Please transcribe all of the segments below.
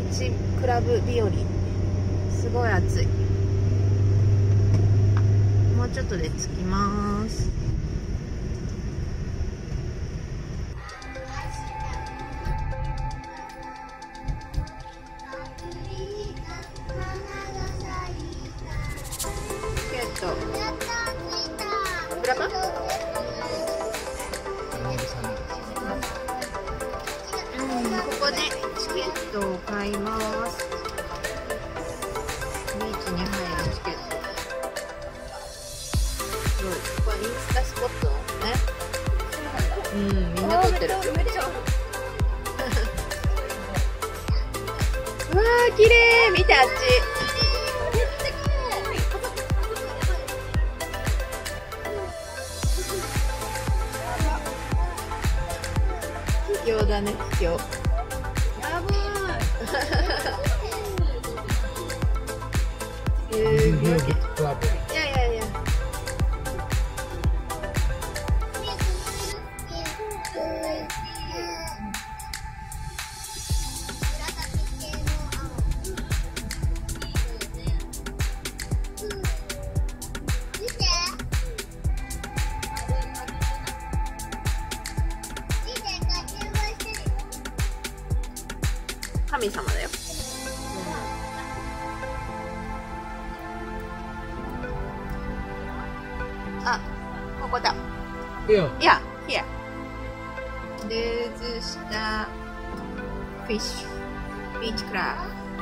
チクラブ日和、すごい暑い。もうちょっとで着きます。ブラマ？ここでチケットを買います。ビーチに入るチケット。ここはインスタスポットね。みんな撮ってる。うわー、綺麗。見て、あっち。秘境だね、秘境。やばい。いやいやいや。神様だよ。あ、ここだ。いや、here。ルーズしたフィッシュビーチクラ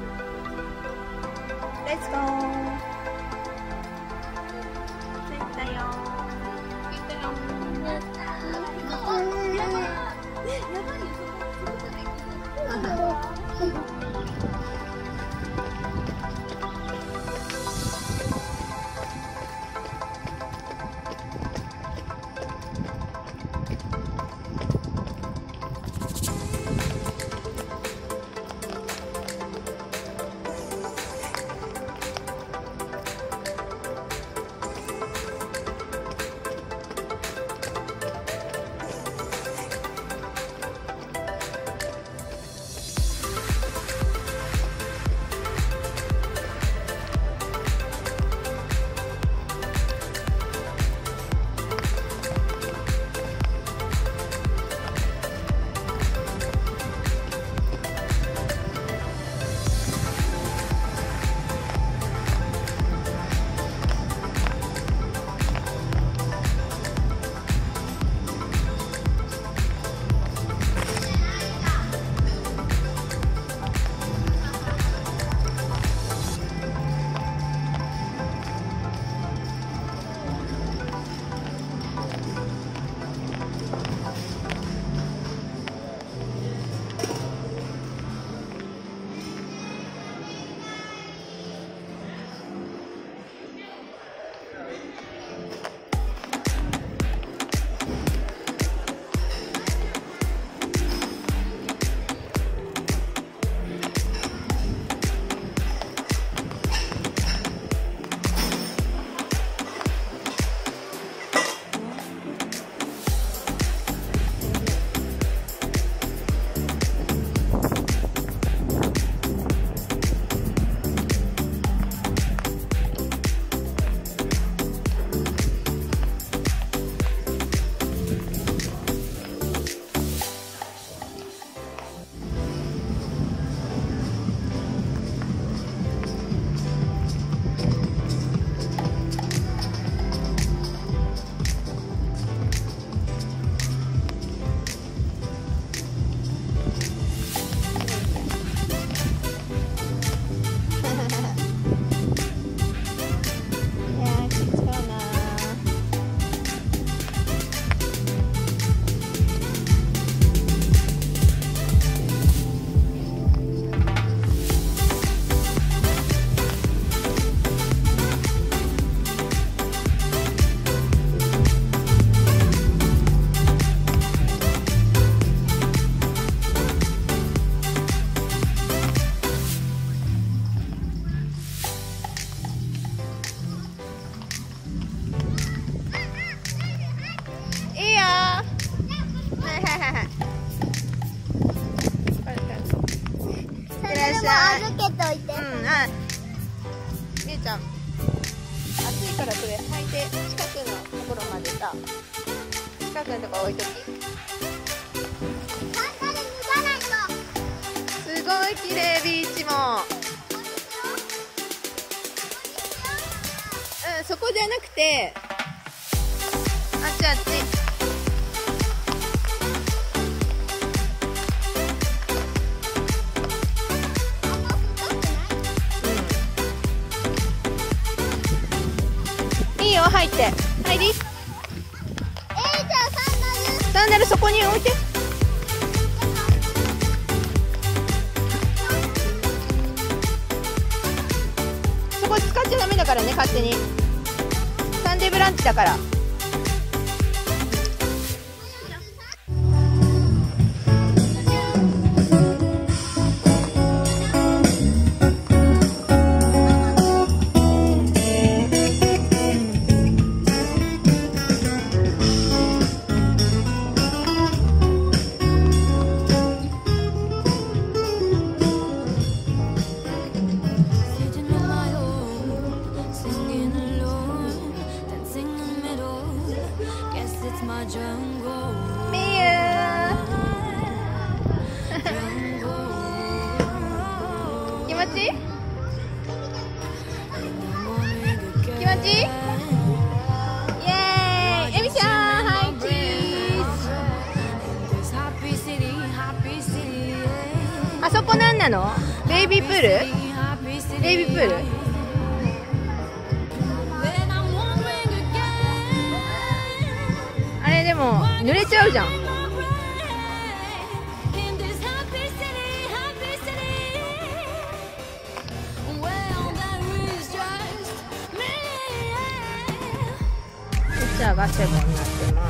ブ。レッツゴー。着いたよ。 預けといて。 みゆちゃん、暑いからそれ履いて近くのところまでさ、近くのところ置いとき。 サンダル脱がないと。 すごい綺麗、ビーチも。そこじゃなくて、あっちあっち。いいよ、入って。入り。 じゃあサンダルそこに置いて。そこ使っちゃダメだからね、勝手に。サンデーブランチだから。みゆ気持ちいい？気持ちいい？イエーイ！エミちゃん、はいチーズ。あそこなんなの？ベイビープール？ベイビープール？あれでも濡れちゃうじゃん。こっちはガセボになってます。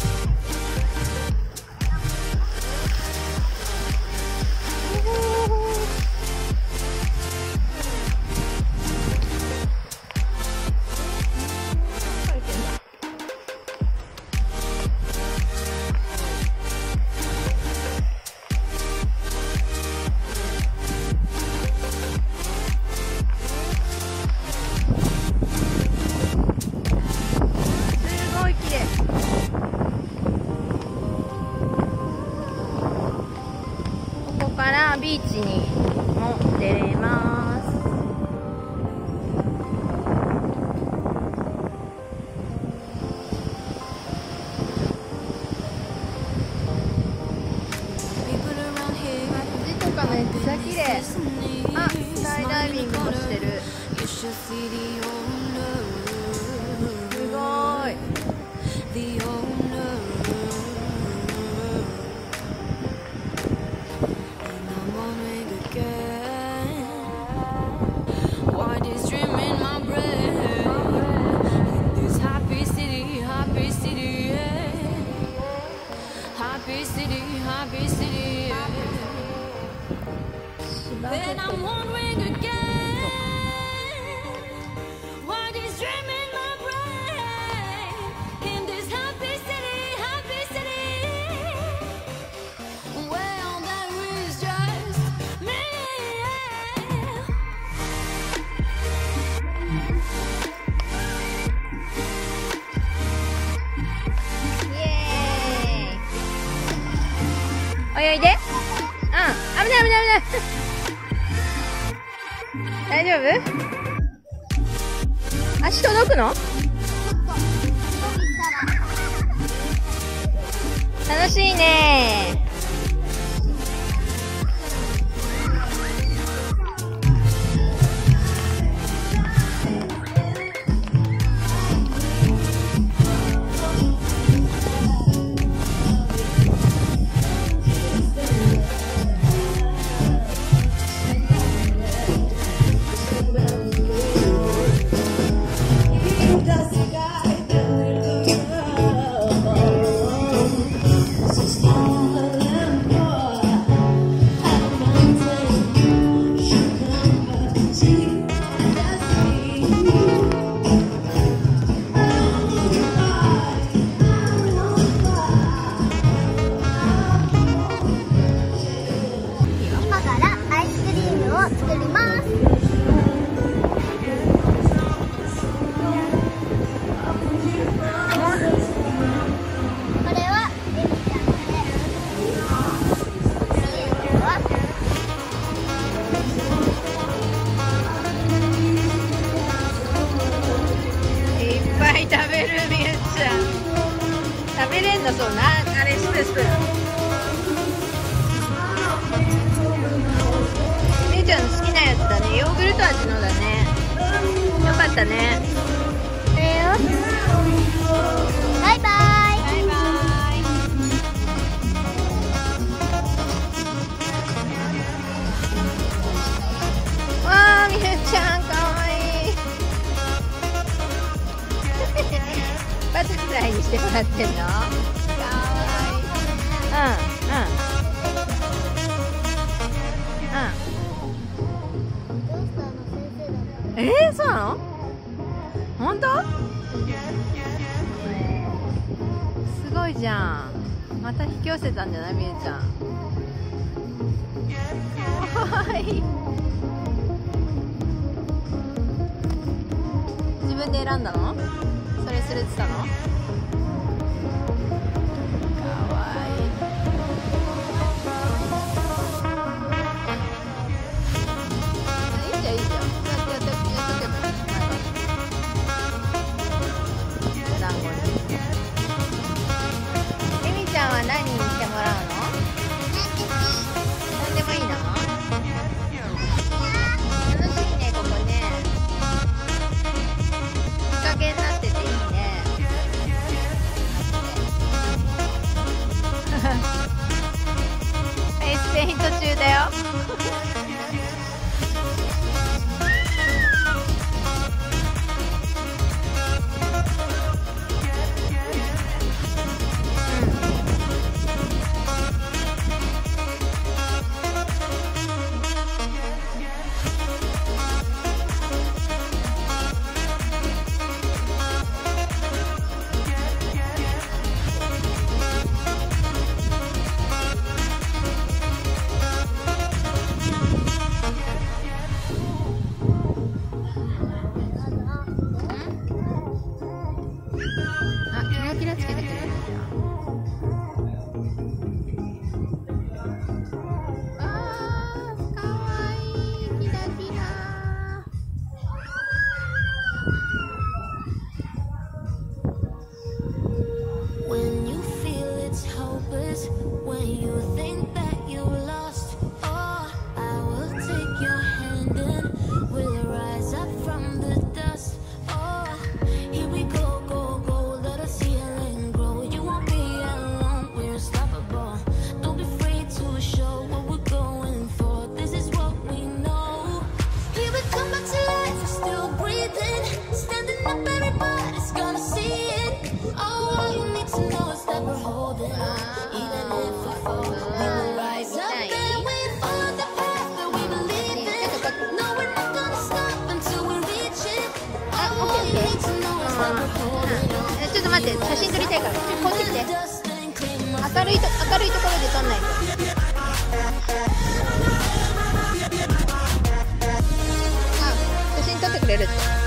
ここからビーチにも出れます。街とかめっちゃ綺麗。あ、スカイダイビングもしてる。すごーい。Then I'm wondering again, what is dreaming my brain in this happy city, where there is just me. Yay! 泳いで。うん、危ない危ない危ない。大丈夫？足届くの？楽しいね。 そうそう、あれスプーンスプーン。姉ちゃんの好きなやつだね。ヨーグルト味のだね。よかったね。 バイバイ。 バイバイ。わあ、みゆちゃんかわいい。バタフライにしてもらってんの？かわいい。そうなの？本当？すごいじゃん。また引き寄せたんじゃない？みゆちゃん。かわいい。自分で選んだの？それするって言ったの？かわいい。いいじゃんいいじゃん。やっとけばいい。団子に。エミちゃんは何にしてもらうの？何でもいいの？楽しいね、ここね。日陰になってていいね。フェイスペイント中だよ。あ、キラキラつけてくれるじゃん。あー、かわいい。キラキラ。 When you feel it's hopeless, when you think that you lost, oh, I will take your hand and we'll rise up from the dust. Oh, here we go, go, go, let us heal and grow. You won't be alone, we're unstoppable. Don't be afraid to show what we're going for. This is what we know. Here we come back to life, we're still breathing. Standing up, everybody's gonna see it. Oh, all you need to know is that we're holding on. Even if we fall, we will rise up and we follow the path that we believe in. No, we're not gonna stop until we reach it. All you need to know is that we're holding on. ちょっと待って、写真撮りたいから。こっち来て。明るいところで撮んないと。あ、写真撮ってくれるって。